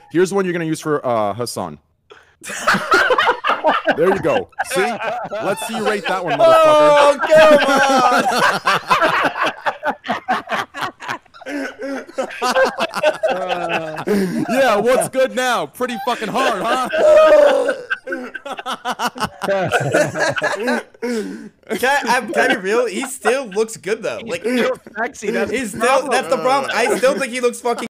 Here's one you're gonna use for Hasan. There you go. See? Let's see you rate that one, motherfucker. Oh, come on! Yeah, what's good now? Pretty fucking hard, huh? Can I be real? He still looks good though. Like He's still sexy. That's he's still. That's the problem. I still think he looks fucking.